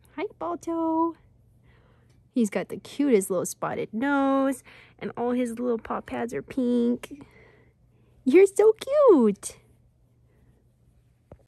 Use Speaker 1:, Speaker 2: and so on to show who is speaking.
Speaker 1: Hi, Balto. He's got the cutest little spotted nose, and all his little paw pads are pink. You're so cute.